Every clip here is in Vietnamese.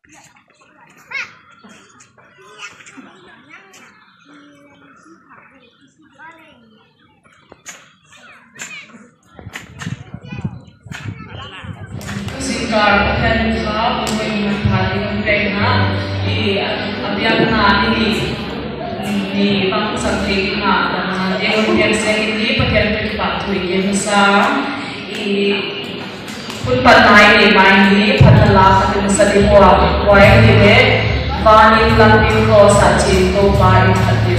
Sekarang akan menjawab mengenai hal yang abiana di bangku santri dan dia kemudian ini bagian berkepat tujuan besar pun panai di main ini padalah pada masa dibuat wayang ini vani lampi ko saci ko pai hadir.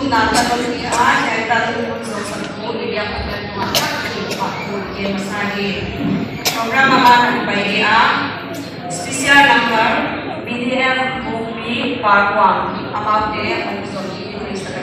nata bagi ay tatulungan sa pagpuli ang pagpapuli masagi program naman by special number BDF movie part 1 about the episode is the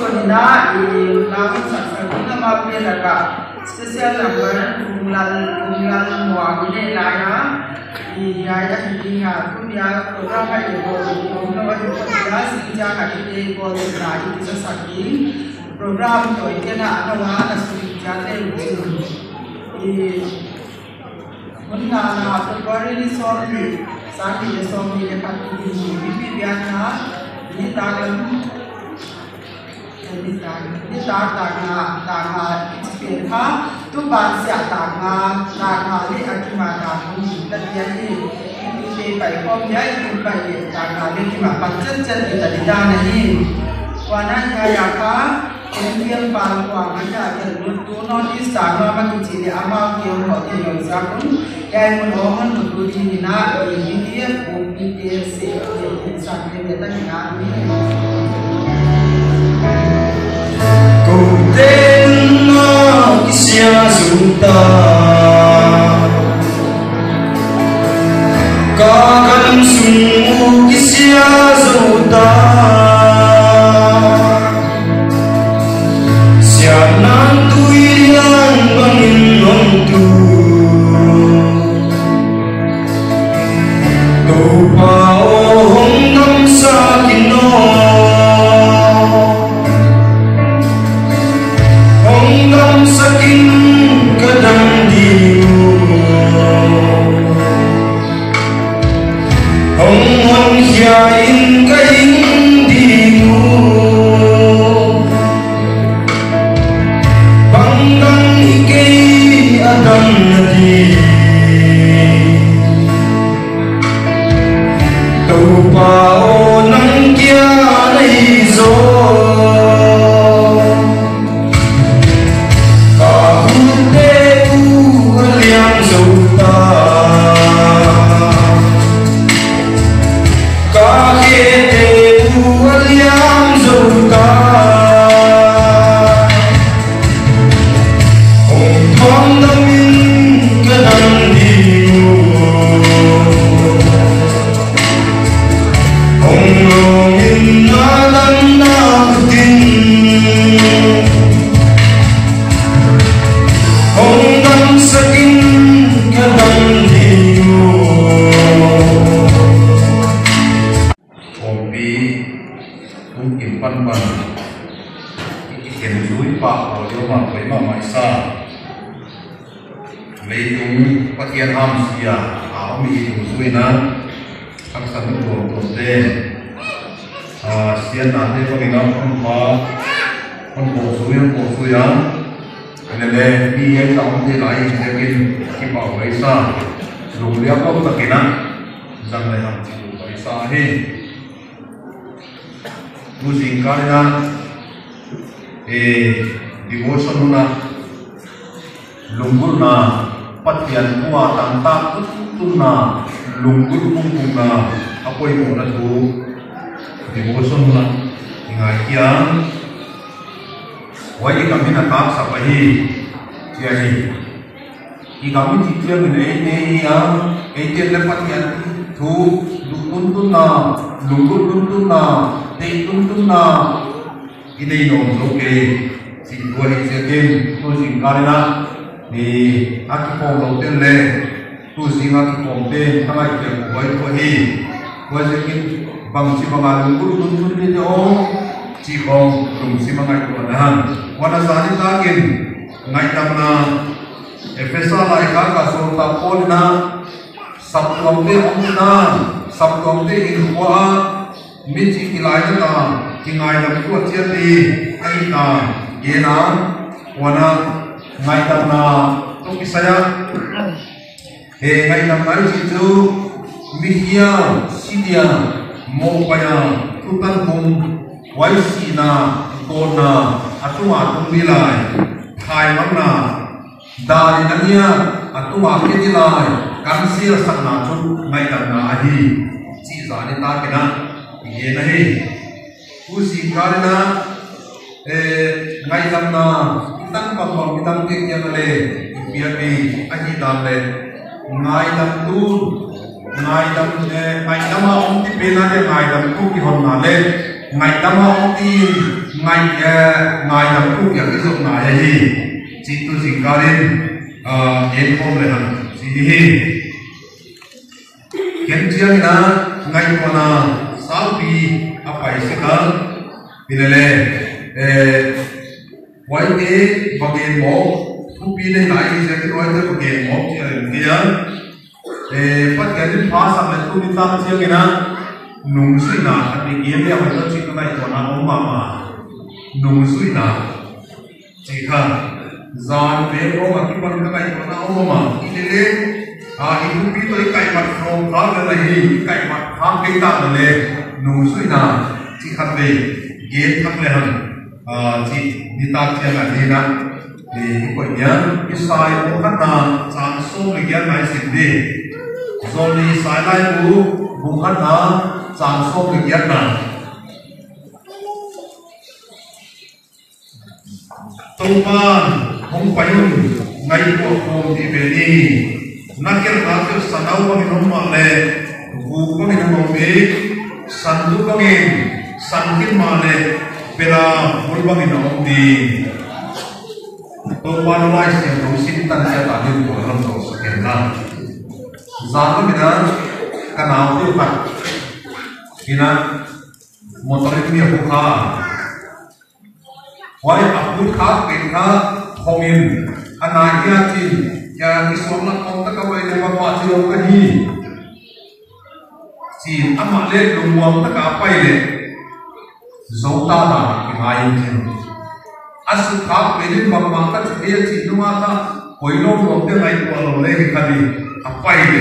Sonina lawan sakit nama pelaka special number kumlal muagine laya Iya hingga punya program kayak program apa sejak kita boleh berani bisa saking program itu kita ada wahana sejak itu Mungkin Februari ini sorry, saat ini sorry dekat ini biasa ini tanggal kita tu bahasa tanggal ini akibat dan jadi ini baik komnya itu baik tanggal ini cuma pancen kita di sana ini warnanya ya kan yang paling kuangnya ada tu non istana macam ciri amal yang hotel yang sakun yang menolong untuk dina ini dia bukti dia yang sakit dia tanya Tena kisya suta Kagan sumu kisya suta Sianan tuilan bangin nontu Tupa ohong nam sakino Hongam saking kadang diu Hongon hiain kaing diu Banggang ikei adam nadi Tupa o nang kia naizo Patian amsia, ami musuhina, aksan itu tote, sian nanti pengingat konsuyan, ini biaya tahun ini lain mungkin kita bisa, luar apa tak kena, jangan yang bisa ni, musim karena, devotion na, lunggur na. Patian tua tanta tutuna lunggur mungkuna apa yang mana tu devotion na ingat yang wajib kami nak sahaja jadi kami cipta ini yang lepas yang tu lunggur tuntuna teh tuntuna ini non oke si dua ini tu singkarna ni aki pom lo ten le tu sing aki pom ten tangai ke buai ko hi buai sekin bang si mangal guru tun ni do ci bong rum si mangai ko na wana sani takin ngai tamna efesa lai ka so ta pon na sab kom te omna sab kom te in wa mi ci kilai na kingai lam ko chia ti ai na ye na wana ngai tam na tu kisaya ngai tam ngai situ mihia sidia mo paya tutan hum waisi na kona atuma tumbilai thai mamna dari nania atuma kedilai kansir sakna chu ngai tam na ahi si zani ta kena ye nahi usi karena ngai tam na tăng bằng bằng tăng tiền nhân lệ việc gì anh đi làm lệ ngài làm tu ngài làm ông tiếp bên là ngài làm tu thì hồn mà lên ngày tâm ông tin ngày làm tu việc cái dụng này gì chỉ tu gì cả đến đến hôm này hẳn gì hiện trường na ngày qua na sáu pi apa isi kan bila le quay cái bagian mỏ thu pi này lại thì cái quay cái bagian mỏ chỉ là kia phát cái thứ phá sang là tu đi tam chiang cái na nung suy na cái kia này phải nói chuyện cái này còn ông mà nung suy na chỉ ha gian về ông mà cái phần cái này còn ông mà cái này itu pi tôi cái mặt không khó là gì cái mặt không cái ta là nung suy na chỉ khăn về ghét khăn về hẳn chỉ đi ta chơi là gì đó thì cái quỷ nhớ cái sai của khăn na sản xuất cái ghét này xin đi rồi đi sai lại của vùng khăn na sản xuất cái ghét này tung ban không phải ngày của hôm thì về đi nakir nakir sanau kami nomor le buku kami nomor be sandu kami sankin male bela bulbang ino di to panolai siang to sintan siya tadi ko ram to sekian kan zalo mina kanau tu kan kina motor ini aku kha wai aku kha kita homin anaknya tin ya kisah nak kau tak kau ini bapa siapa ni si amak le lumang tak apa ini zauta dah kihai ni asal kau ini bapa kat dia si rumah ta koi long dia naik walau le kali apa ini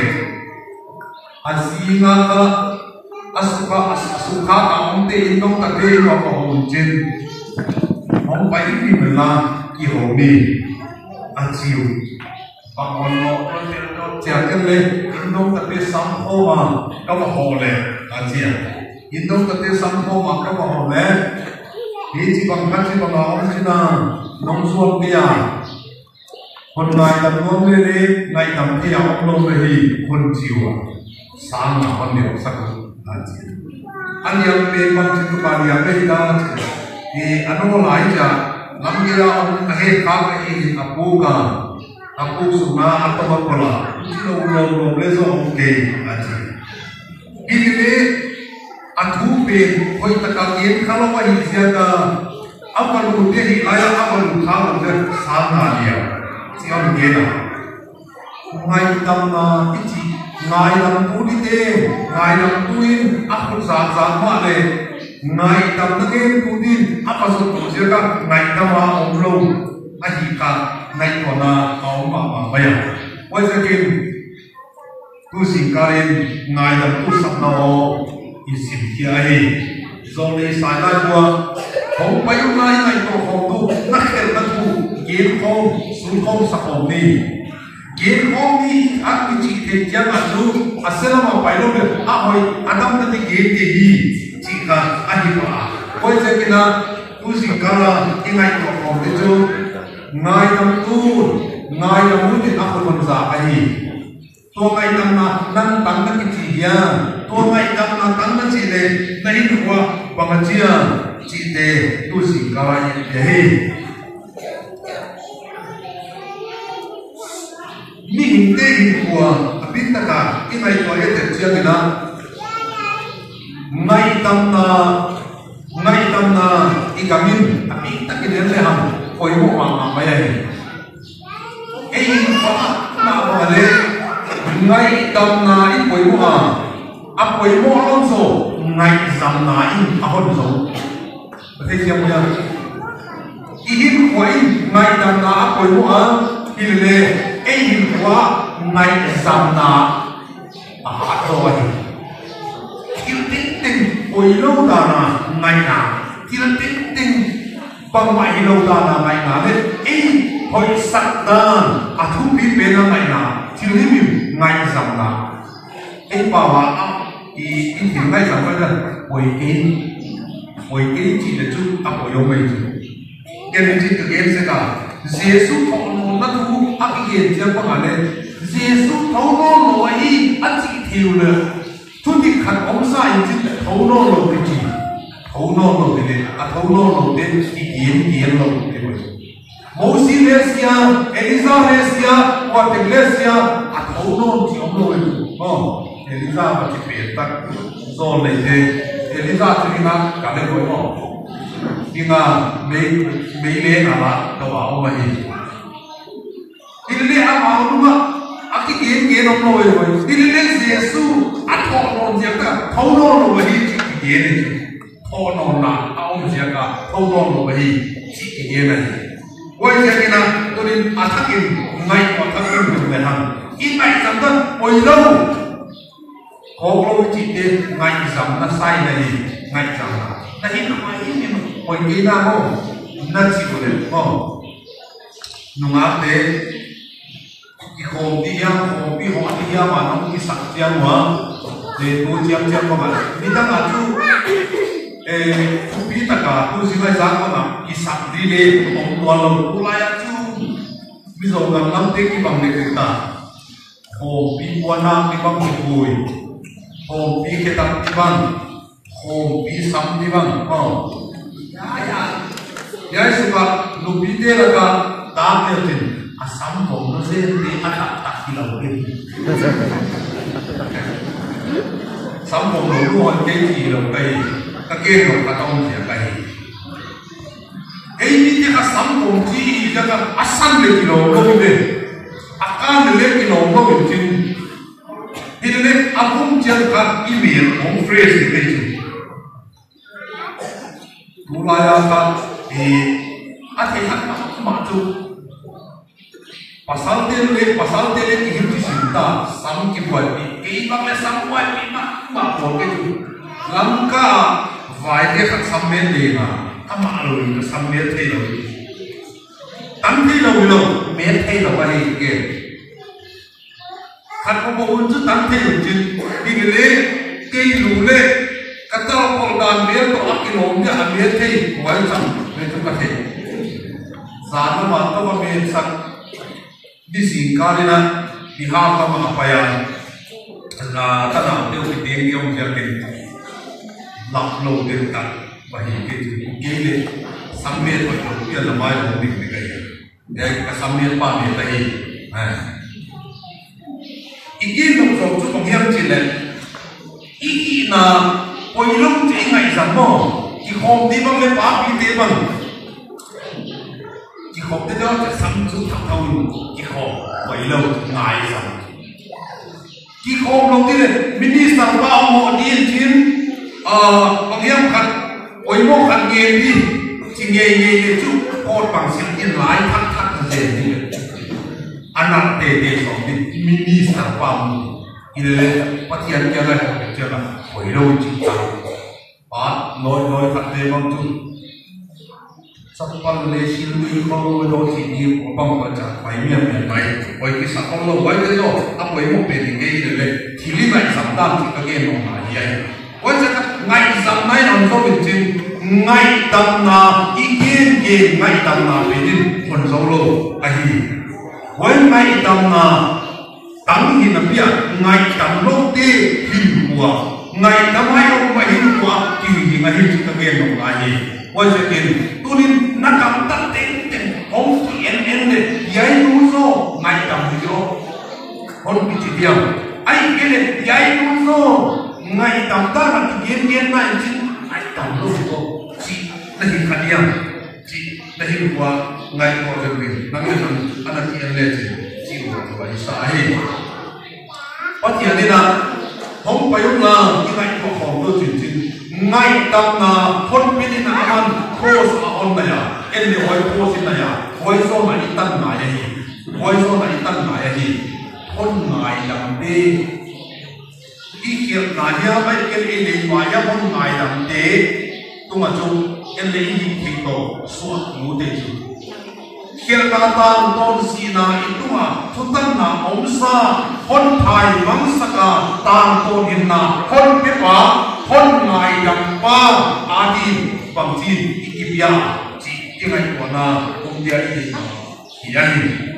asinga ta asuka kaum te indong tak dia bapa hujan orang baik ni bela kihomi aciu bằng nó chèn cái lên in đông tập đi sắm khô mà các bạn hồ lệ chèn in đông tập đi sắm khô mà các bạn hồ lệ thì chỉ bằng cách chỉ bằng nó chỉ là nông xuân kiaคนนายทำน้องเลยเลยนายทำที่เอาลงไปคนจิ๋วสามหน้าคนเดียวสักอันยังเป็นบางสิ่งบางอย่างไม่ได้ที่อันนั้นหลายจะลำเลียงเหตุการณ์ที่อากูกันaku suka atau apa itu belum lesson oke aja ini aku pun kau terkagum kalau kau hijaga apa lu dia hiaya apa lu tahu dia sana dia siapa dia ngai tamna itu ngai tam tu di te ngai tam tuin aku zat male ngai tam negen tuin apa sebab dia ngai tam omlo ahika ngày còn ông bà bây giờ quay ra kia tu sĩ karin ngày làm tu sắp nào isim kia ấy rồi lấy sai lại qua không phải hôm nay ngày tổ không tu nát cái là tu kiến không xuống không sắp ổn đi kiến không đi ăn cái gì thì chẳng là tu asal mà phải luôn được hồi adam ta thì kiến thì gì chỉ là anh đi qua quay ra kia là tu sĩ karin cái ngày tổ không thì tu ngai tam tu ngai tam tu thì aku menza ai to ngai tam na nan tang na ki ya to ngai tam na tang na chi le nai nuwa pangachia chi te tu si kawai ye he mi hing te hi kwa apin ta ka ki nai to ye te chia ni na ngai tam na ikamin apin ta ki le ham koi mo ma ma ya ei pa ma ma le ngai tam na i koi mo a koi mo lon so ngai zam na i a hon so ba te sia mo ya i hin koi ngai tam na a koi mo a hi le ei hin kwa ngai zam na a ha ro ai il tin tin koi lo da na ngai na il tin tin bằng ngoại lâu ta là ngày nào đấy ý hồi sắc ta à thu phí bên là ngày nào thì lấy mình ngày rằng là ý bảo là ý hiện nay rằng là hồi cái chỉ là chút à hồi lâu mình cái này chỉ thực hiện sẽ cả Giêsu thọ nó thu ác hiện chưa có mà lên Giêsu thấu nó nói ý ác chỉ thiêu nữa thu thì khăn ống sai chỉ thấu nó rồi cái gì thấu non đầu tiên thấu non đầu tiên thì kiến đầu tiên rồi Mosilesia Elizaresia Guatelesia thấu non chỉ ông rồi Eliza và chị bé tắc rồi này thế Eliza thì nga cả lên rồi nhưng mà mấy lẽ là đâu bảo mà gì đi lẽ bảo đúng không cái kiến ông rồi đi lẽ Giêsu thọ non gì cả thấu non rồi chị kiến này thọ non là ông gì cả thấu non rồi chị kiến này quay ra cái nào tôi đến thắc in ngay còn thắc in được người hàng ít ngày rằng đó hồi lâu có lối chị tên ngay rằng nó sai này ngay rằng là ít nó mai ít nhưng mà hồi kia nào không nó chịu được không nung áp thế cái khom đi ha khom đi họ đi ha mà nó cái sạch chiang mà để tôi chiang mà đi ta mà chú biết tất cả tôi xin nói rằng mà cái sạch đi để ông toàn lòng tôi lại chú bây giờ gần năm thế cái bằng này chúng ta khom đi qua nam cái bằng một buổi khom đi cái tập đi bằng khom đi sắm đi bằng ya suka lupite laga tam yatin asam ko no se ti ata takilaw ke sam ko no lu han ke ti lo kai ka ke no ka tong sia kai ei ni ti ka sam ko ti jaga asan le ki lo be akan le ki lo be tin ile apum jan ka email on phrase ke ti mulaya ka ati hak maju pasal tele ihim di sinta sam ki buat ni bang le sam buat ni ma buat ke tu langka vai de hak samen de na ama lo ni samen the lo tam thi lo me the lo ba ni ke khat ko bon chu tam thi lo chin di le ke lu le kata ko dan dia to akilom dia ambil the wai sam itu kata sana mata kami sak di singkarina di haka mengapayan na tanah dia udah yang jadi laklo dia tak bahi itu gile sambil betul dia lemai lebih begaya dia sambil pamer lagi ini untuk tu pengiam cilen ini na poilung cengai sama di home di bang le papi di bang di home di đóจะซ้ำจุดทับเท่าอยู่di homeไว้เราง่ายซ้ำdi home ลงที่เลยมินิสังบ้าหมอดีชิ้นบางอย่างขัดโอ้ยโมขัดเงี้ยดิจริงเงี้ยจุดโคตรบางสิ่งที่หลายทักกันเด่นนี่อันนั้นเด็ดๆสองที่มินิสังบ้าอีเลยพัทยาเจ้าอะไรเจ้าอะไรไว้เราจริงจังน้อยขัดเต็มจุดสักวันเลยชิลวีเขาโดนที่นี่ผมบอกว่าจะไปเมียนไปไว้ที่สักคนเราไว้เลยอ่ะเอาไว้หมดเป็นยังไงเลยที่นี่ไม่สำคัญที่ตะเกียงลงมาใหญ่ไว้จะไงสำนักนั้นก็เป็นจริงไงตั้งนาอีเกียงไงตั้งนาเป็นคนโซโล่ไอ้ไว้ไงตั้งนาตั้งหินเปียไงตั้งโลกที่หินหัวไงทำให้เราไม่หินหัวที่หินไงที่ตะเกียงลงมาว่าจะกินตัวนี้นักการตัดเต็มของที่เอ็นเนี่ยยัยรู้โซ่ไม่จำที่เราคนพิจิตรยังไอ้เกล็ดยัยรู้โซ่ไม่จำตาหนักเย็นไม่จริงไม่จำรู้โซ่จีนั่นคือขัดยังจีนั่นคือว่าไงพอจะเป็นนั่นคืออันนั้นที่เอ็นเลยจีว่าตัวอิสระเพราะที่อันนี้นะผมไปยุ่งละที่ไงพอของตัวจริงไงตั้งนาคนเป็นที่นั่นมันโคสอนนายเอ็นเลยไว้โคสินายไว้โซนายตั้งนายไว้โซนายตั้งนายคนนายลำเดอีเกี่ยวนายไม่เกี่ยวเอ็นเลยมาอย่าคนนายลำเดตัวมาจุเอ็นเลยยิ่งทิ้งโตสวดมูเดจุเกี่ยวกับตามตอนสีนาอีตัวมาทุกตั้งนาองศาคนไทยมังสกาตามตัวเห็นนาคนเปียกคนไงดังป้าอาดีบางทีอีกิบยาจีที่ไงตัวนาคงเดียอีที่ยัน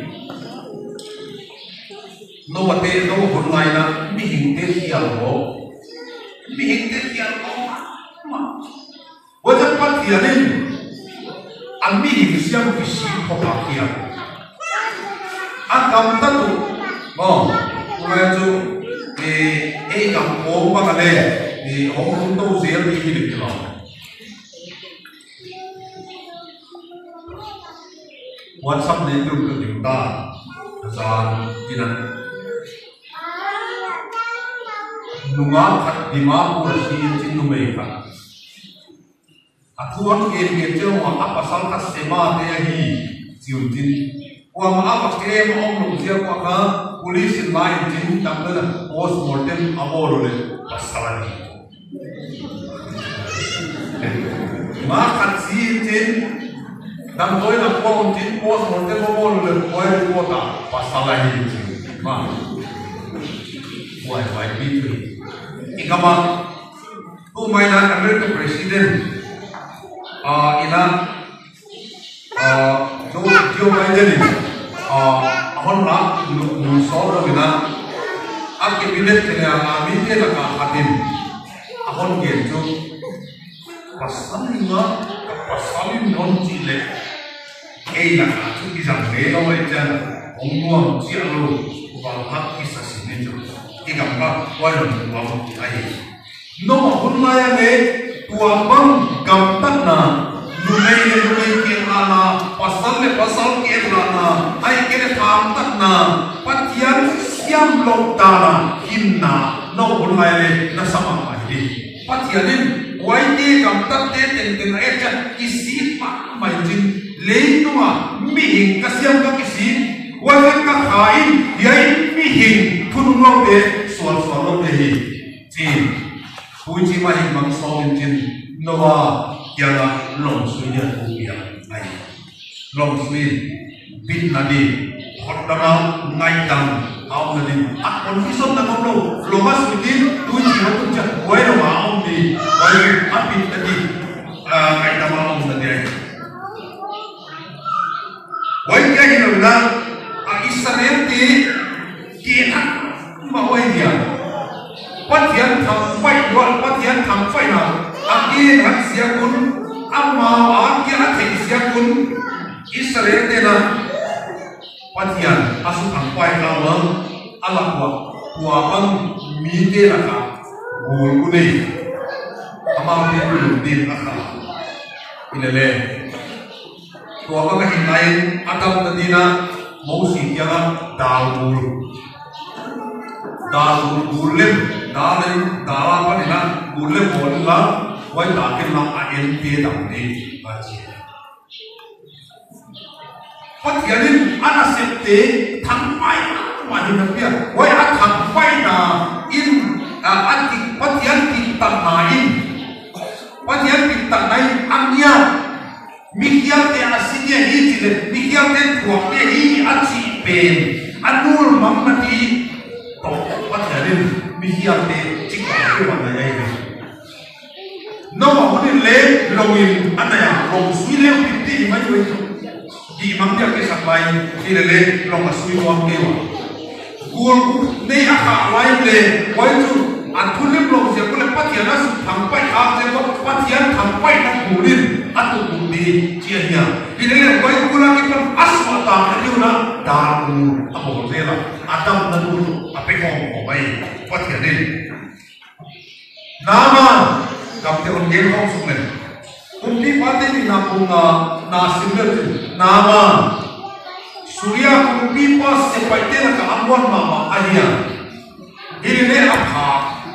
โนวเตโนคนไงนะมีหิงเตที่ยาโลมีหิงเตที่ยาโลมา bắt tiền đi anh mi hình xem cái gì không bạc kia anh cầm tất đủ bây giờ thì ấy cầm ốm bằng cái này thì ông không đâu dễ đi được rồi quan sát đến được của chúng ta là gì nè nunga khát đi mà của si chín nung mày cả thuan cái chỗ mà áp pasal khát xem mà thế hi chiều chín qua mà áp cái mà ông lục dia qua cả police line chín đâm tới là postmortem abo rồi pasal này mà khát si chín đâm tới là con chín postmortem abo rồi quay qua cả pasal này mà quay đi thôi ikama tu maina American president ina Joe Biden ahon la nu so ro bina ak cabinet te ami te la ka hatin ahon ge jo pasali non chi le ei la ka chu ki jang le lo ai chan ongwam chi alo ba hak ki sa sin ne jo ikamba wa ro wa ai no hun ma ya ne tua bang kam tak na lumei ke ana pasal ke na ai ke tham tak na patian siam lok ta na hinna no hun ma le na sama ma di patianin wai te kam tak te ten ai cha isi pa mai jin le no ma mi hing ka siam ka kisi wa ka khain yai mi hing thun lo te swal lo te hi chi Puji mahi mang song jin noa yang long sui dia kubia ai long sui bin nadi hot dama ngai dam au nadi akon vison na ngomlo loma sutin tuji hotu cha wai no ma au ni wai apit nadi ngai dama au nadi ai wai kya ni na Israel ti kina ma wai dia Patian tham phai luan patian tham phai na aki hat sia kun amma aki hat sia kun Israel te na patian asu tham phai na ma ala kwa bang mi te la ka bul ku nei ama te ku din na ka ilele tua bang hin lain atam na dina mau si kya dal bulem dalin dala pa nila bulem bola wai takin lang NP damni baji patianin ana septe thampai wani na pia wai a thampai na in ati patian kita nain patian kita nain anya mikian te asinya hi tile mikian te thuak te hi achi pen anul mamati to patianin mihiam te chikka ke wala yai be no ma huni le longin anaya long sui le pitti mai we di mang dia ke sabai di le long sui wang ke wa gul nei aka wai le wai tu athulim long se ko le patiana su thang pai ha se ko patian thang pai na gurin atu gudi chia nya di le wai kula ke pan aswata ni na da ku abo zela adam na du ape ko bai patianin nama kapte on game hong sukle kumpi pate ni napunga na simlet nama surya kumpi pas se paite na ka amwan mama alia irine apha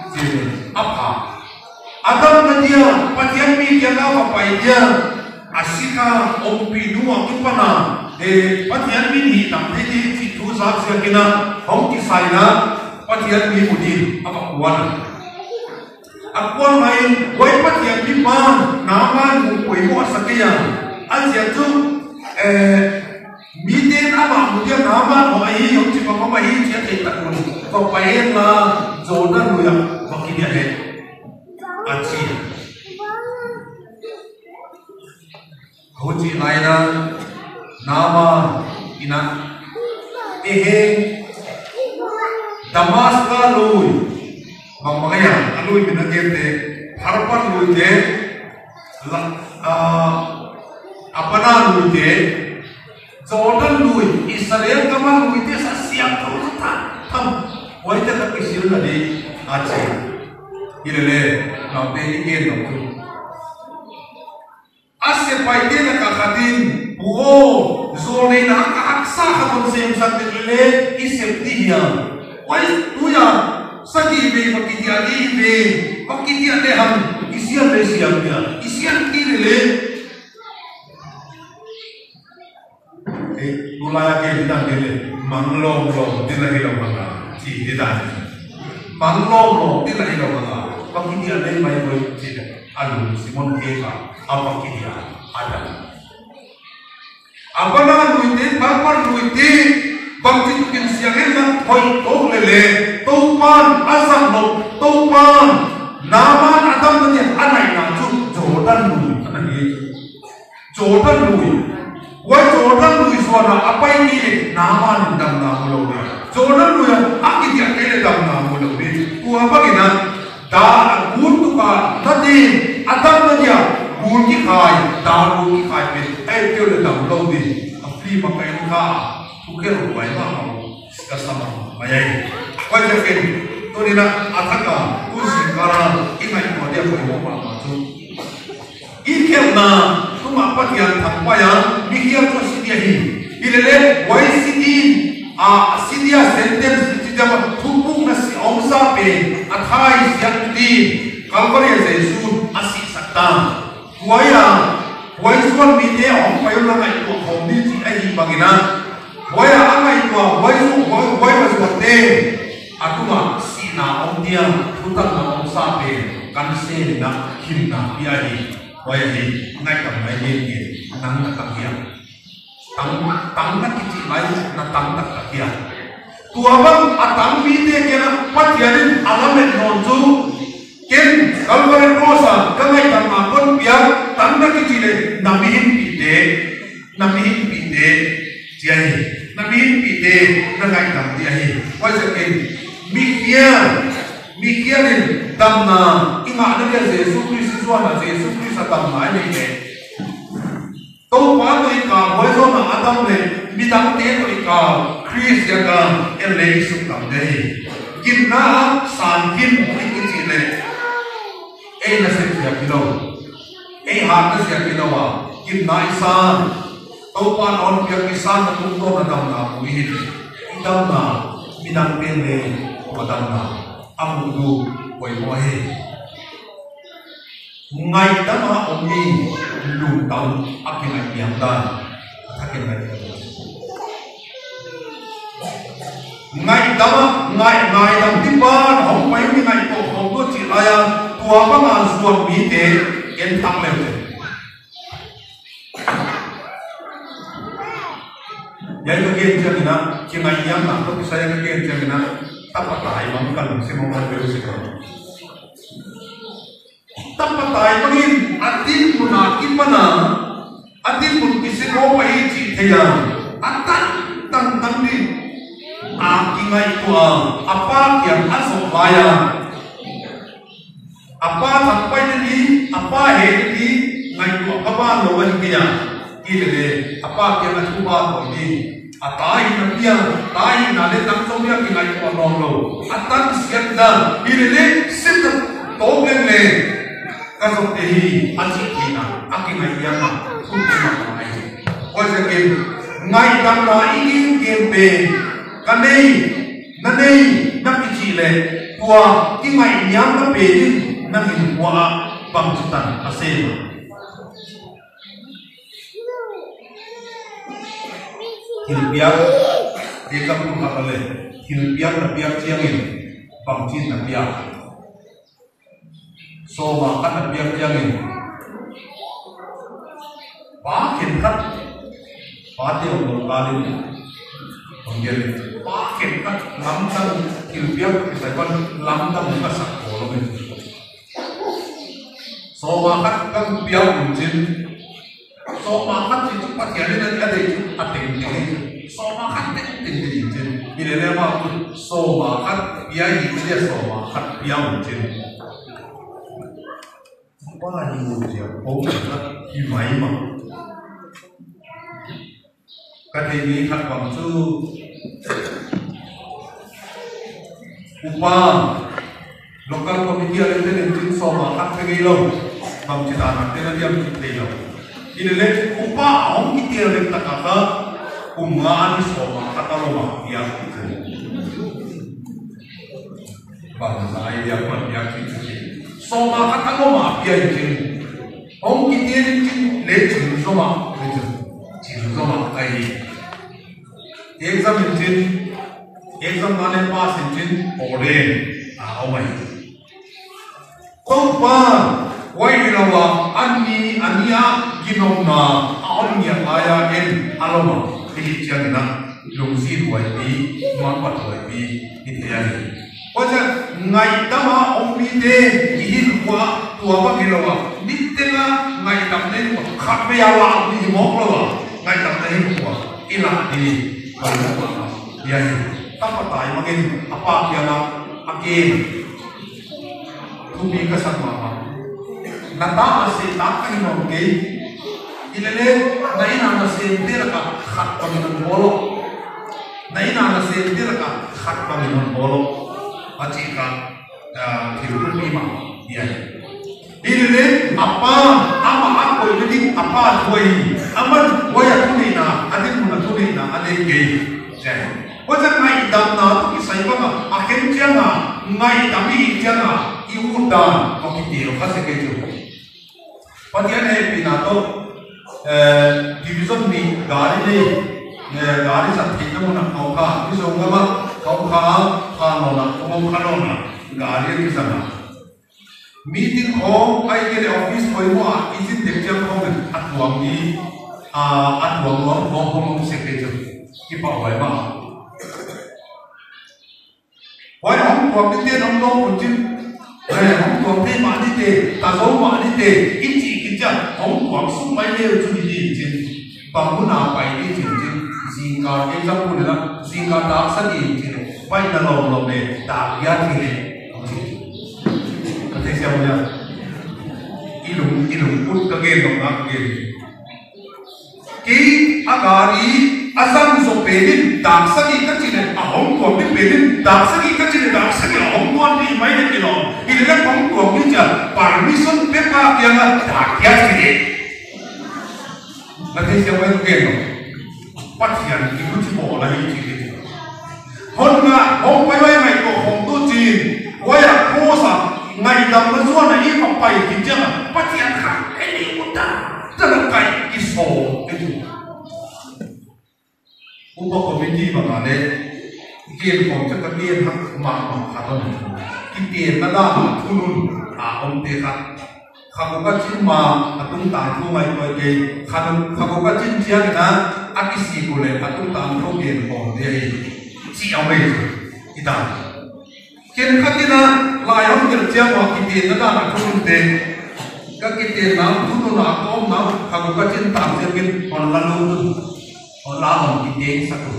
adam nadia patian mi dia na papai dia asika ompi nuwa kipana patian mi ni tam de ti tu sa sia kina hong ki sai na patian mi udin apa kuana akuan main wai patian mi pa naman mu koi mo sakia asia tu mi den ama mu dia naman ho ai yong chi pa ma hi chi te ta kun ko pai na zona lu ya ba ki dia he achi hoji aina nama ina Damas ka lui bang makaya alui binagete harapan lui de Abana lui te Jordan lui Israel kama lui te sa siap tu tham wai te ka kisil na di ache ilele na te ike no tu ase pai te na ka khatin buo zone na ka aksa ka kon sem sak te le isep ti ya wai tu ya sagi be pakitia di be pakitia le ham isian le siam ya isian ki le Tulaya ke bidang kele manglong long tilahi long manga si didan manglong long tilahi long manga pakitia le mai boy si alu simon eka apa kidia ada abana luite parpar luite bangti tukin siangena hoi tog lele topan asam no topan naman adam nanya anai na chu Jordan lui anai Jordan lui wai Jordan lui suara apa ini nama nindam nama lo ni Jordan lui aki dia kele dam nama lo ni tu apa kena da gun tu ka tadi adam nanya gun ki khai da gun ki khai pe kele dam lo ni apli makai ka tu kele wai ma kasama mayai wai jaken tu ni na ataka tu singkara ingai ko dia ko mo ma tu ikel na tuma patian thapaya mikia to sidia hi ilele wai sidi a sidia sentence sidia thupu na si omsa pe athai siati kalpare jesu asi sakta wai suan mi te om payula ngai to khomdi ji ai bagina wai angai to wai waswate atuma sina omdia thutan na omsa pe kanse na khirna piai wai hi ngai kam mai ni nang na kakia tang na kici mai na tang na kakia tuabang atang bite kena patianin alamet nonju ken kalware kosa kangai tam akon pia tang na kici le namihin pite jiai namihin pite na ngai tam jiai wai se ken mikia ni tam na inga na dia Yesus Kristus suana Yesus Kristus tam mai ni ne to pa to ka wai so na adam le mi tam te to ka Christ ya ka ele su tam dei kim na san kim ni ki le na se ya kilo ha na se ya kilo wa kim na san to pa on pya ki san na tum to na dam na mu hi dam na mi dam pe le ko dam na amudu wai mohe ngai tama omni lu tam akinai yang dan akinai ngai tama ngai dam tipan hom pai ni ngai ko hom to chi laya tua ba ma suan mi te en thang le yai ko gen jamina ki ngai yang na to saya ko gen jamina tapatai mangkal si mo mo si ko tapatai pagin atin muna kipana atin mun kisi ko pai chi theya atan tang ni akingai ko apa yang asok laya apa sampai ni apa he ni ngai ko apa lo wan kiya ile apa yang asuba ko ni atai na pia tai na le tang so pia kingai ko long lo atan siat da ile sit to le kasok tehi aji kina akingai yang ma kunti ma mai oi se ke ngai tam na ingin kembe kanei nanei nakichi le tua kingai yang na pe din nakin wa pangsutan asema hilbiak dekam tu kapale hilbiak na biak siangin pangcin na biak so makan na biak siangin pakin kat pati untuk kalin panggil pakin kat lamtang hilbiak kita kan lamtang muka sakolo kan so makan kan biak muncin so makan itu pakaiannya nanti ada itu ating-ating so makan ting-ting ini nama so makan biar itu dia so makan biar mungkin apa yang dia oh kita himai mah cái thế này thật bằng chú upa local committee ở đây nên chính số mà khác thế này lâu bằng chỉ là thế này điểm chỉ lâu ini le upa ông cái tiền lên tất cả umma ni số mà khác lâu mà dia bằng sai dia còn dia chỉ số mà khác lâu mà dia chỉ ông cái tiền chính lấy chính số mà chính số mà cái exam engine exam mane pass engine ore awai ko pa wai lawa anni ania ginona awnya aya en aloma ti changna lungsi wai bi ma pat wai bi itiani oja ngai tama ombi de hi kwa tua ba gilawa nitela ngai tamne ko khabe ala ni moklowa ngai tamne ko ila di ya apa tay makin apa kiana akin tubi ka sama nata ase takai no ke ilele naina na se dira ka khat pamin bolo naina na se dira ka khat pamin bolo achika thirupi ma ya ilele apa ama ako jadi apa thoi aman waya tunina adin muna tunina ade ke jai wajan ngai dam na tu kisai ba akhir janga ngai dami janga iuda okiti ro khase ke ju patian hai pinato division ni gari ne gari sa thina muna kauka isonga ma kauka khano na khano gari ki sama meeting hall ai ke office koi mo izin dekjam hall atwang ni atwang hong secretary ki pa wai ma wai hong tuang ni te nong nong punjin hong tuang te ma ni te ta so ma ni te ichi kicha hong tuang sum mai le chu ni jin pa mu na pai ni jin zinga example na zinga ta sa ni jin pai na lo me ta ya thi le thế sao nhá ilung put ka gen dong ak gen ki agari asam so pedin dak sagi ka chine ahom ko mi pedin dak sagi ka chine dak sagi ahom ko ni mai ne kilo ile ka hom ko mi cha permission pe pa kya na dak kya chine na thế sao mai gen dong patian ki ku chi mo la hi chi hon nga hom pai mai ko hom tu chin waya ko sa ngai dam na zuan na i pa pai ki jang patian kha ai uta ta kai ki so ke tu upa committee ma na ne kien phong cha ka kien hak ma kha ta ki tien na da thunun om te kha kha ko ka chin ma atung ta thu mai ko ke kha ko ka chin chia na akisi ko le atung ta thu kien phong de ai chi au mai ita kien khatina lai hom kel chiang wa ki tin na na thun te ka ki tin na thun na ko na kha ko ka chin tam se kin on la lu tu on la hom ki te sa tu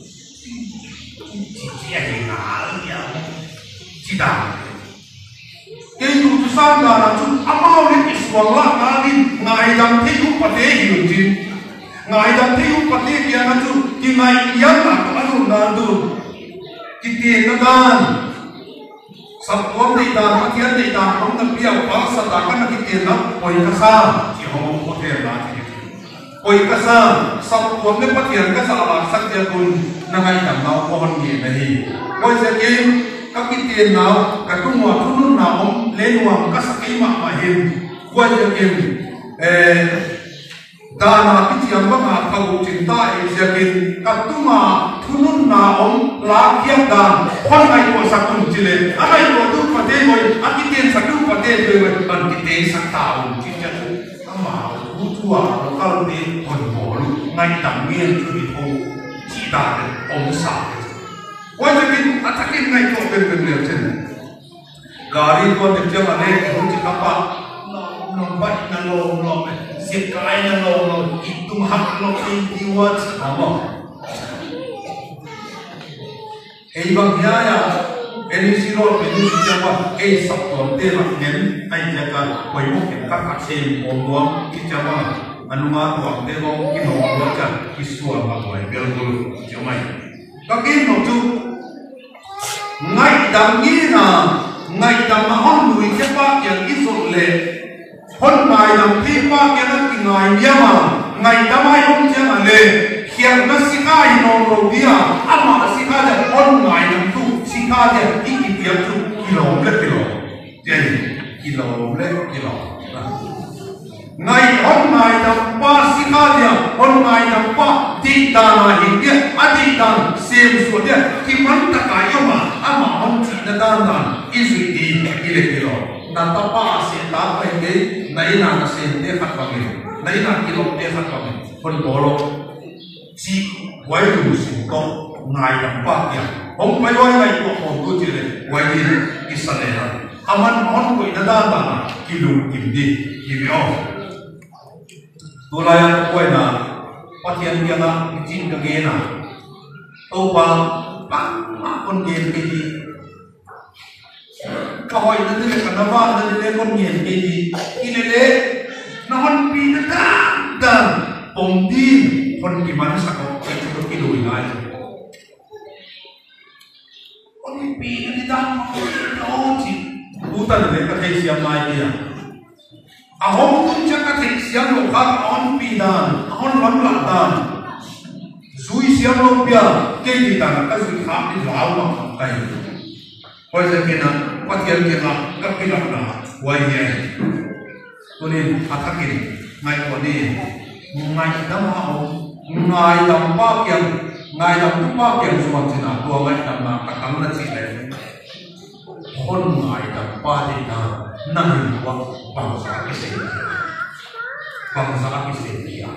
chi ai na ya chi da ke tu tu sa na na tu amao ni iswang la na ni ngai dam the yu pa te hi lu jin ngai dam the yu pa te kia na tu ki ngai yang na ko anu na tu ki tin na dan सब कौन नहीं था मतियां नहीं था हम न पिया पास सदा का नहीं तेरा कोई कसा कि हम को तेरा नहीं कोई कसा सब कौन ने मतियां का साला सत्य कुन नगाई तम नाव कौन ये नहीं कोई से कि कभी तेरा नाव कटुआ तुनुन नाव लेनुआ का सकी मा महिम कोई से कि दाना पिचिया बंगा खाऊ चिंता ऐसे कि कटुआ तुनुन नाव लाकिया दान कौन आई को सकूं चिले अरे वो तो पते कोई अकितेन सकूं पते कोई अकितेन सकता हूँ चिंता अमाउ हुआ लोकल ने कोई बोलू नहीं तमिल चुरी हो चिता ने ओमसा वो जो कि अटकिन नहीं तोเป็นเรื่องเช่นगाड़ी को निश्चय माने हम चिकापा nombat na lo sikai na lo itung hak lo iwat amo ei bang ya eni siro peni jawa ei sapton te la nen ai jaka koi mo ke ka ka sem om ki jawa anunga tuang te bong kino ko cha kisua ma boy belgul jomai ka kim no chu ngai dam ni na ngai dam ma hon lui ke pa yang isol le hon mai dam thi pa ke na ki ngai yama ngai dam ai hon chang ale khiang na sika ino ro dia ama sika de hon ngai dam tu sika de iki dia tu kilo je kilo ngai hon ngai dam pa sika dia hon ngai dam pa ti ta na hi dia adi dan sem su dia ki man ta ka yama ama hon chi na dan dan isu di ile kilo na ta pa se ta pa ge nai na na se te khat pa ge nai na kilo te khat pa ge hon bolo chi wai du su ko ngai dam pa ya hon pai wai ngai ko hon tu chi le wai di isale ha aman hon ko ina dan dan kilo kim di kibio Tulayan ko na patian dia na jin ka gena to pa ma kon gen ke di ka hoy na de ka na ba na de kon gen ke di ilele na hon pi na dan pom din kon ki man sa ko ke to ki lui nai kon pi na di dan no ji tu ta de ka thai siam mai dia ahom kun cha ka thai siam lo ka on pi dan on lam la dan zui siam lo pia ke di dan ka zui kha ni lao ma kai hoi sa ke na patian ke na ka pi la na wai ye tunin athakin ngai ko ni ngai dam ha o ngai dam pa kyam ngai dam pa kyam suam china to ngai dam na ka kam na chi le hon ngai dam pa di na nang wa bangsa ke se dia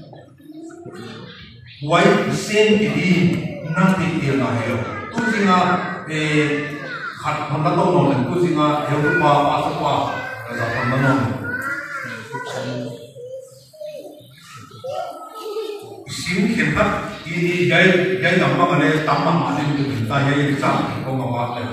wai sen ki di nang ti ti na he tu singa khat hon na to no le tu singa he pa pa sa pa za hon na no sim khem ta ki gai dam ma le tam ma ne ni ta ye sa ko ma wa le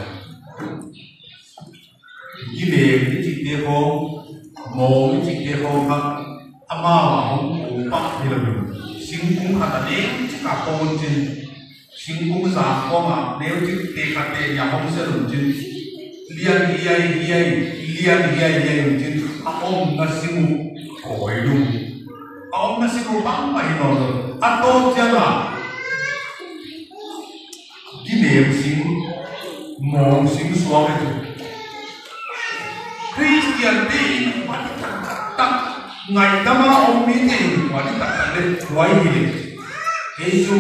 ki le ni chi te ko mo ni chi te ko ha ama wa hong pa ni le sing kung kha ta ne chi ka ko chin sing kung sa ko ma ne chi te ka te ya hong se lu chin lian liai chin a om na sing ko lu om na sing bang mai no a to cha la ki le sing mo sing suam tu Christian din mati tak ngai dama om mi din mati tak le wai ni Yesu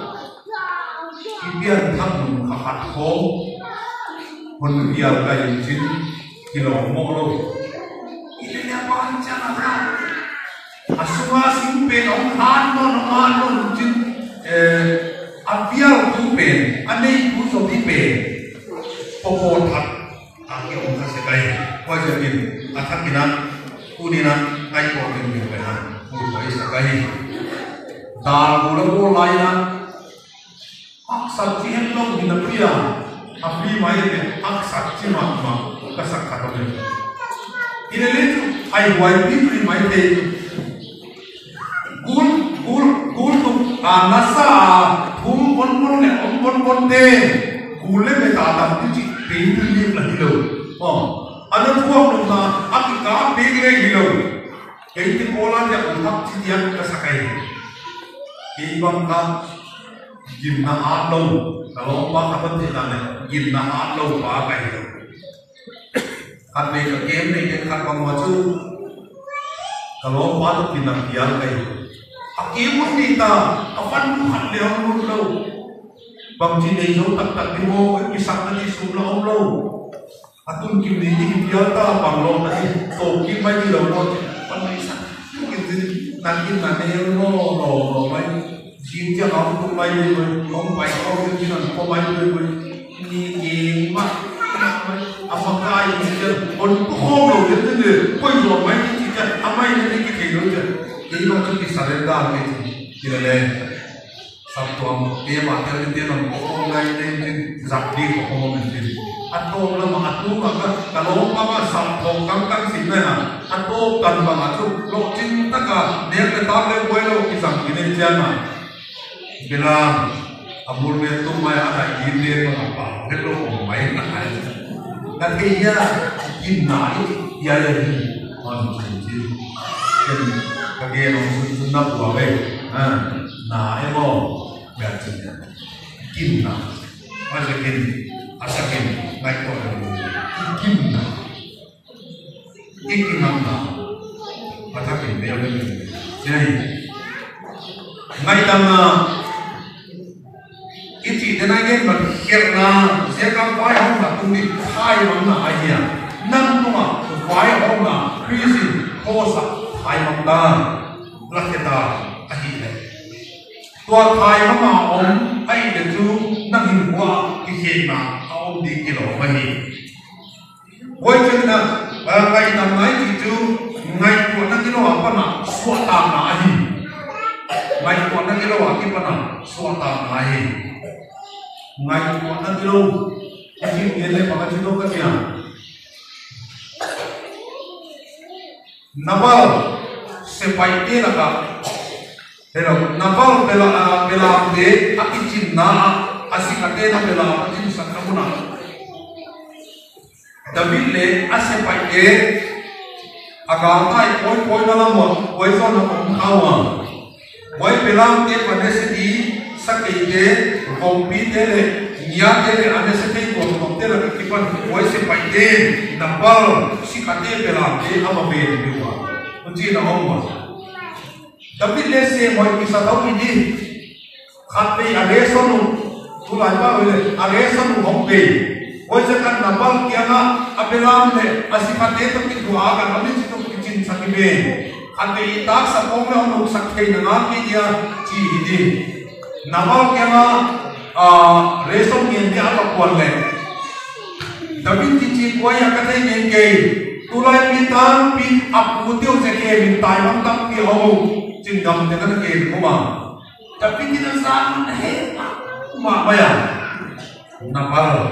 ibian thang kha khat ko hon biar ka yin chin kilo mo lo ile ya ban cha na ra asuma sim pe ong khan non chin abiar tu pe anei tu so di pe popo thak ang yung kasi kaya wajah ini akan kita kunina kaya ko din yung behan buhay sa kaya dal bulan lain aksat sihen long dinapia api mai de aksat cima kasak katone ileletu ai wai pri mai de gul tu nasa thum pon de gule me ta ta ti Pintu ni lah hilau, ada tuang nuna, aku kah pinggir hilau, jadi tu pola dia untuk cidian kesakai, ibang kah gimna atau kalau apa apa tidak ni, gimna atau apa hilau, kami ke game ni dekat pemaju, kalau apa kita biar hilau, akibat kita, kapan bukan dia hilau. Bang Cine jauh tak demo pisang tadi sulam lo, atun kim ini biata bang lo tadi toki mai di lo pan pisang, nanti lo mai jinja kamu tu mai kamu mai kau jinjan kau mai ni mak apa kaya jinjan on kau lo jadi kau jual mai jinjan apa ini kita jual jadi lo tu kisah rendah gitu, tidak le. tuam dia makan dia nam orang lain ni zakti orang mesti atau lama atu maka kalau mama sampo kangkang sinna atau kan bang atu lo cinta ka dia ketar le boleh kisah ini jangan bilang amul itu maya ada ide mengapa hello main nanti ya inai ya jadi manusia jadi kagian orang sunnah buat nah emo biasanya kinna masakin asakin naik orang kinna ikinamna masakin dia lebih jadi naik dana itu tenaga berkirna sekarang kau yang nak tunggu hai mana aja nanti kau yang nak krisis kosa hai mana lah kita akhirnyaตัวไทยมาอมไอ้เด็กจูนั่งหินหัวกิเขียนมาเอาดีกิโลมาหิไว้จึงนะไงทำไงจีจูไงตัวนั่งกิโลapa na suata na ahiไงตัวนั่งกิโลapa kita na suata na ahiไงตัวนั่งกิโลที่เรียนเลยปากจิโลกันเนี่ยนับว่าเสพติดนะครับHello, napal bela de akicin na asikate na bela akicin sa kamuna. Dabile asepaite agantai poi na lamo, poi so na kawa. Poi bela de panesidi sakite kompite le nia de anesete ko tela kipan poi sepaite napal sikate bela de amabe diwa. Unji na omwa. Tapi lese moi kisah tahu ini, hati aresonu, tu lama boleh aresonu hompe. Moi sekarang nabal kiana abelam le asifate tu kita akan habis itu kicin sakibe. Hati itak sapome onu sakai dengan dia ci ini. Nabal kiana reson ini apa kuat le. Tapi cici kau yang kata ini kei, tulai kita pin aku tiup sekei minta yang tak tiup. Cingam dengan game rumah, tapi kita sangat hebat, mak bayar, napal,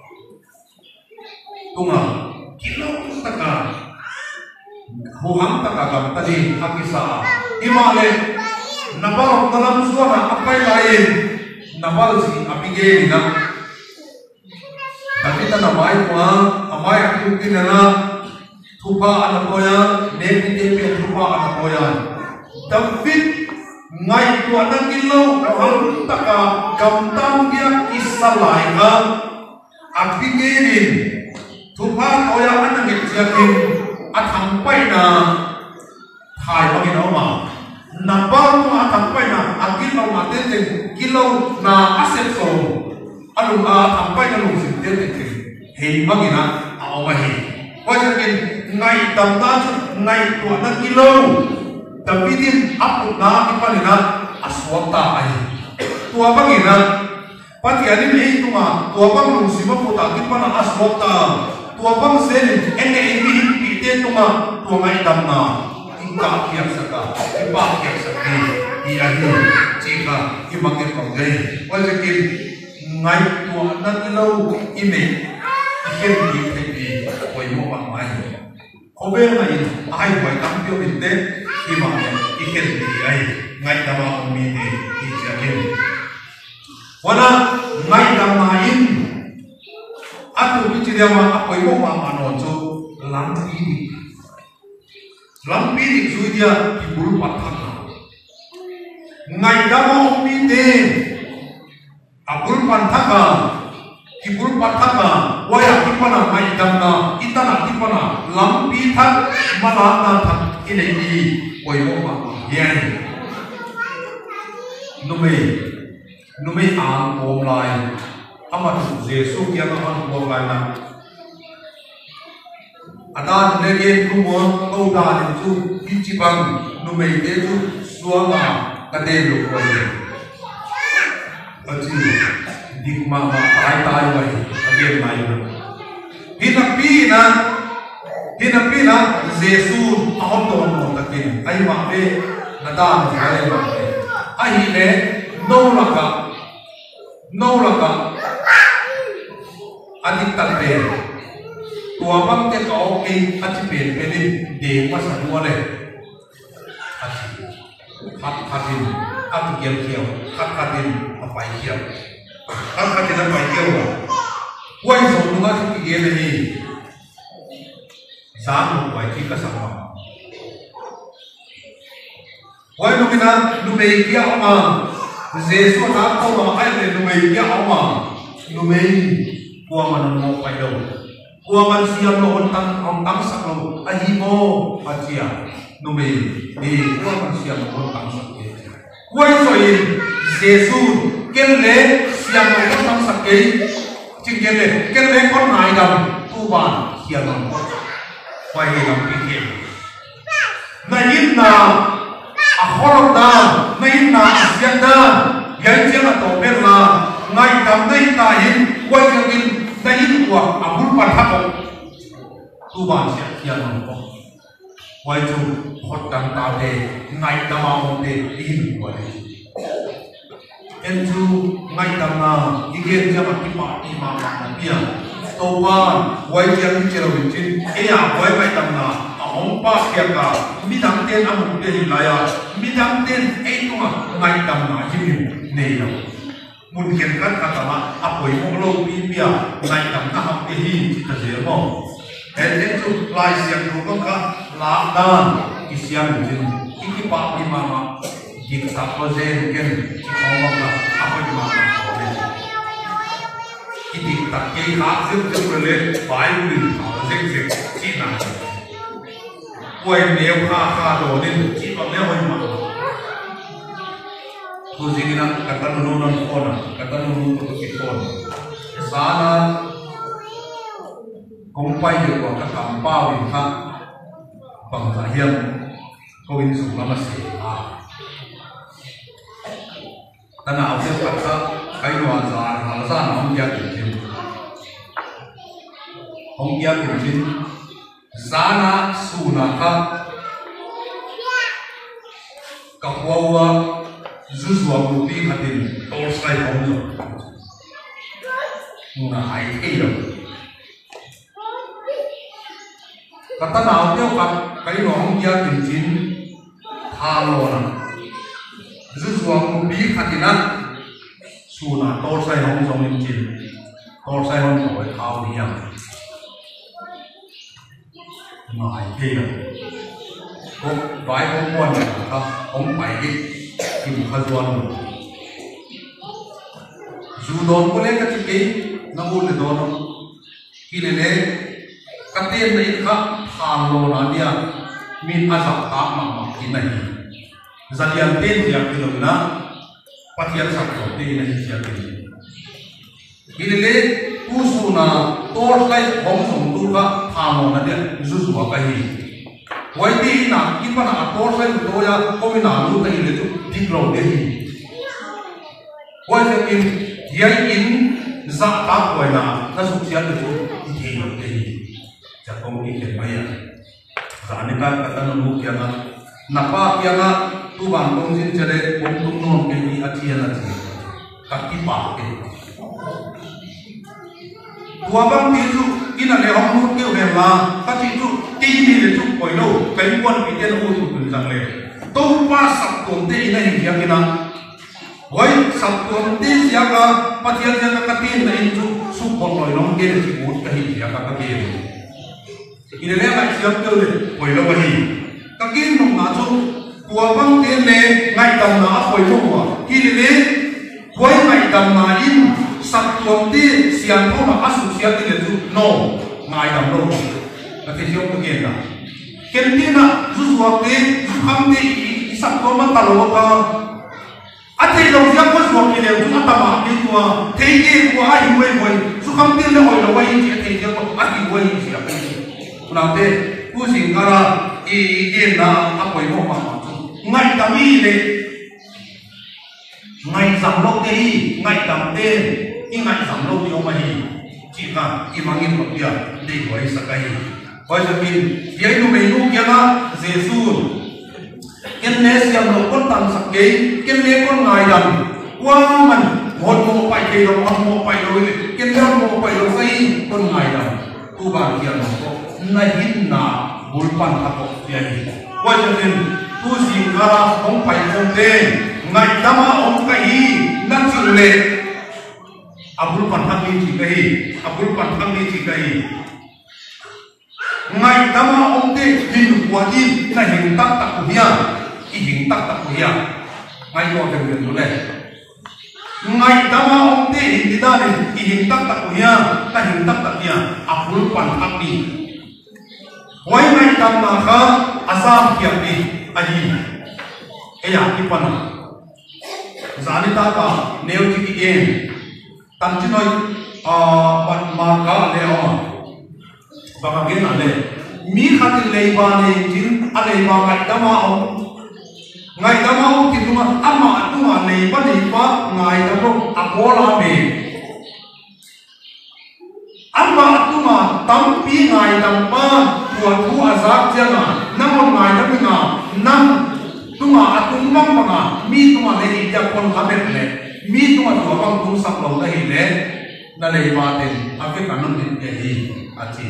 tunggal, kilo setengah, huang tengah tadi hakisah, imale, napal dalam suara apa yang lain, napal si api game nak, tapi tanah baik mah, amai aku kena tupa anak koya, nebi nebi tupa anak koya. David ngai tua nang kilo orang taka gamtam dia isalai ka api gerin tupa koya anang ngejakin atang pai na thai bagi nama nabal tu atang pai na agil lau mate jeng kilo na asep so alu atang pai na lu sin dia jeng hei bagi na awahi wajakin ngai damta ngai tua nang kilo tapi dia apa na ipalina aswata ai tua bangina pati ani me itu ma tua bang lu sima puta ipana aswata tua bang sen ene ini pite tu ma tua ngai damna ingka kiak saka ipa kiak sakti di ani cika imakin pangai wajakin ngai tua na kilau ime iken di tepi koi mo mai kober ngai ai koi tam tio binte imamnya ikan di air ngai dama umi di ijakin wana ngai dama in atu bici dia ma apa ibu mama nojo lampi di sui dia ibul pataka ngai dama umi di abul pataka ibul pataka waya kipana ngai dama itana kipana lampi tak malana tak ini di koi mama yang numei ang online amat Yesus yang ang online ada negen rumah kau dah itu bicibang numei itu suara kadelu koi aji di mama tai wai agen lain Hinapina Yesus ahom dono takin ay mabe nadan kare mabe ay le no laka adik tanpe tua bang te kau ke aci pen penin de masa dua le aci hatin atu kiau hatin apa kiau hatin apa kiau wai so nunga tu kiau ni sam wai ki kasama wai nungina numei kiau ma Yesus nak kau ma ai le numei kiau ma numei kuaman mo payo kuaman siam lo ontang saklo ahimo acia numei di kuaman siam lo ontang saklo wai soin Jesus kelle siam lo ontang saklo kelle kon nai dam tuban siam lo wai dam pikir nain na ahorong da nain na asian da yang jangan toper la ngai dam nai tain wai yang nain kuah abul pathak tuban siam lo wai tu hot dam ta de ngai dam ma de in wai enju ngai dam na igen jama ki pa ni ma pia toban wai yang chero chin e ya wai mai dam na ahong pa kya ka mi dam ten amuk de la ya mi dam ten e tu ngai dam na jim nei lo mun ken kan kata ma apoi mo lo pi pia ngai dam na ham e hi ta je mo enju lai siam tu ka la dan isian jin iki pa ni ma jika tak prozen ken orang lah apa juga ini tak kiri hasil sebenarnya baik pun zek Cina kue neo ha donin Cina neo mana tu sini nak kata nunan phone kata nunun tu phone sana kompai juga kata kampau ini kan bangsa yang kau ini semua masih tanah awal kata kayu azar alasan hongya kincin zana sunaka kahwawa zuzwa buti hatin torsai hongyo ngai kaya kata awal kayu hongya kincin halona Zusuang bi katina suna torsai hong song jin torsai hong toy thao liang ngai kia ko bai ko quan ka hong bai ki kim khazuan zu don ko le ka chi na mu le don ki le ka ten nei kha thang lo na dia min azak ta ma ki nahi Zalian ten yang kilomina patian sakro ten yang siap ini. Ini usuna torlai hong song tuka thamo na dia zuzu akahi. Waiti na ipa na torlai toya komina lu tahi le tu diklo dehi. Wai in yang in zakta koi na suksia tu diklo dehi. Jakong ikan maya. Zanika kata nunggu kiana napa kiana tuban tongsin cere untuk non kini acian kaki pakai tuabang tisu ina le hong ke udah kaki itu tinggi le tu koilo kaikuan pikiran utu tentang le tupa sabtonte ina hingga kina woi sabtonte siaga patian siaga katin na itu supon koilo ke disebut kahi siaga kakin ina le mak siap tu le koilo kahi kakin nong naso kuabang ten le ngai dam na khoi mo ki le khoi ngai dam na in sattuam ti sian ko na asu sia ti le tu no ngai dam no ka te jok ke na ken ti na zu suak ti zu kham ti sat ko ma ta lo ka ate lo sia ko suak ki le tu ta ma ki ko te ki ko ai wei wei zu kham ti le hoi lo wei ti te je ko ai wei sia pe na te ku sing kara i na apoi mo ma ngay tami le ngay giảm lốc te ngay tầm tên nhưng ngay giảm lốc thì ông mày chỉ cả imangin một dia đi với sakai với cho mình vậy nó mình nu kia na Jesus cái nét xem lốc con tầm sakai cái nét con ngài đầm qua mình một bài thì rồi một bài rồi kiến thức một bài rồi xây con ngày nào tu bàn tiền nó này ít là buôn bán tháp tiền qua cho nên tu gì cả không phải không tên ngày ta mà ông cái gì năng chịu lệ buôn bán tháp đi chỉ cái buôn bán tháp đi chỉ cái ngày ta mà ông tên hình quả gì là hình tắc tắc của nhà hình tắc tắc của nhà ngày qua được việc rồi này ngày ta mà ông tên hình gì đó này hình tắc tắc của nhà ta hình tắc tắc nhà buôn bán tháp đi why ngày ta mà khác asam kiam đi anh ấy à cái phần giải ta cả nếu chỉ cái em tăng chỉ nói phần mà cả leo và cái gì này mi khát lấy ba này chính anh lấy ba ngày ta mà ông thì tụi mà lấy ba ngày ta ông apola me tụi mà tắm pi ngày tắm ba thu azab chăng năm một ngày đó mình năm tụi mà mi tụi mà lấy đi con khám bệnh này mi tụi mà tụi con cũng sắp lâu đây này là lấy ba tiền cái cả năm tiền cái gì chị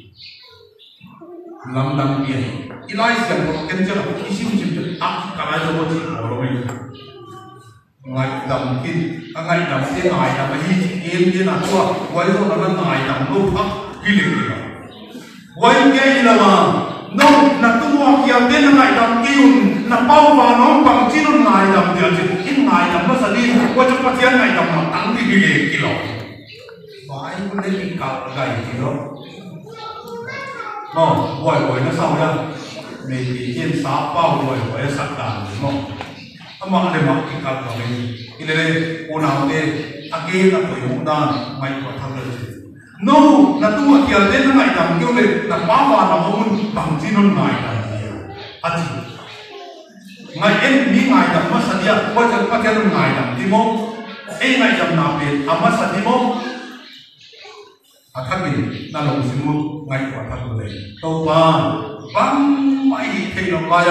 làm gì ilai xem một cái chân cái sim cái này cho chị bỏ rồi ngày đầm kinh ngày đầm thế này đầm cái gì em thế nào qua quay rồi nó ngày đầm lúc khác cái gì quay cái là mà nó là tua kia tên ngày đầm kiun là bao vào nó bằng chỉ nó ngày đầm điều gì ít ngày đầm nó sẽ đi qua cho phát triển ngày đầm nó tăng cái gì kilo phải có đến cái cào gầy gì đó quay nó sao ra mình thì trên sáu bao quay sạch đàn đúng không mà để mặc cái cào của mình cái này cô nào đây kia là tuổi hùng đàn mày có thằng gì no là tua kia tên ngày đầm kêu lên là bao vào nó không bằng chỉ nó ngày đầm gì ngày em mi ngày đầm mà sao đi qua cho phát triển ngày đầm thì mông em ngày đầm nào về mà sao đi mông thằng mình là lòng sinh mục ngày của thằng người tàu ba bắn máy thì lòng bay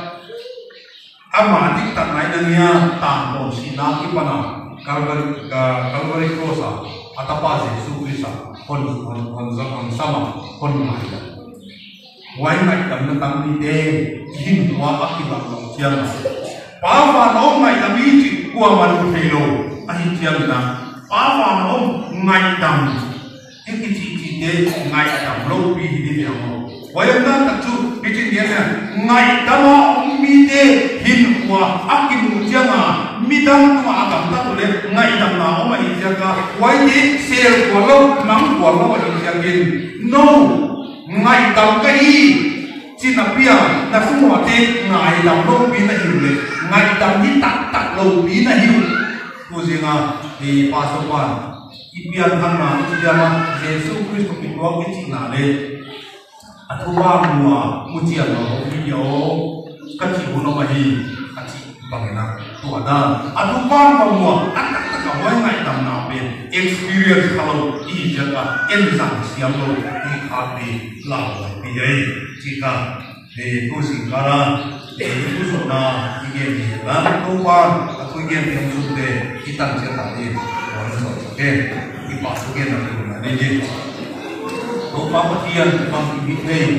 mà thích tận này đây nha tạm đồ xin na cái bana Calvary cross atapa Yesus Kristus con sama con mai why ngày cầm nó tăng đi đê hin hoa bắc cái bằng lòng chiang phá và nó ngày làm ý chỉ qua mà thầy lô anh chiang na phá và nó ngày tầm cái chỉ để ngày tầm lâu vì đi theo vậy nên tập trung cái chuyện này ngày tầm mi đê hin hoa bắc cái vùng chiang mi đăng mà cầm tắt rồi ngày tầm nào mà hình chiang cả vậy thì xe của lâu nắng của lâu mà hình chiang in no ngày tầm cái gì chỉ là bây giờ là không hòa thế ngày tầm lâu bí là hiểu đấy ngày tầm đi tắt lâu bí là hiểu tôi gì nào thì ba số quan Ibian thằng nào chỉ là Jesus Christ của mình có cái chuyện nào đây thu ba mua tiền nó không nhiều các chị muốn nó mà gì các chị bằng cái nào tuổi đó thu ba mà mua tất cả mọi ngày tầm nào bên experience kalau đi chơi cả em rằng xem rồi đi khám đi làm rồi bây giờ chỉ cả để tôi xin cả để tôi số na đi game gì là thu ba tôi game thì không để đi tăng chơi cả đi rồi nó ok đi bảo số game là đi đi tôi bảo một tiền bằng cái việc này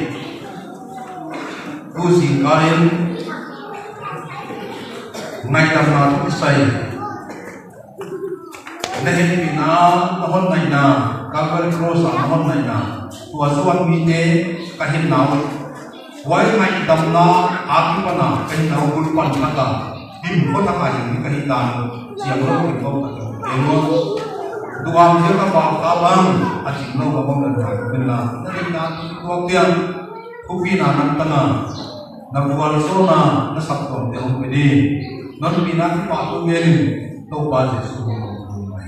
tôi xin cả em ngày tầm nào tôi xây nên vì nó hôm nay là các cái cross hôm nay là tua suan mi thế cái hiện nào quay ngày tầm nó áp cái nào cái nào cũng quan trọng là hình có thằng ảnh cái hiện tại chỉ có mình không để nó tuang dia ka ba ka bang achim no ba bang la ben la na na tuang dia kupi na nan tana na bual so na sap ko te hom pe di non bi na pa tu nge ni to ba je su mai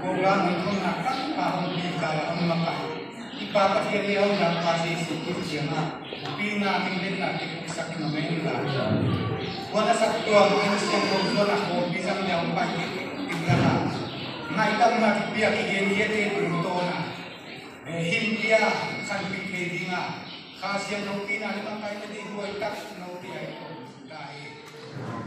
Boga nung nakak kahong bigala ang maka. Ipapakiriyaw ng pasisipit siya nga. Pinamin din natin sa kinamela. Wala sa tuwang ang siyang kongso na ko, bisang niya ang pagkikigala. Naitang nakipiyak igeniyete tunto na. Himpiya kan pikedi nga. Kasya nung pinalimang kayo na di huwag tak nung piyay ko. Dahil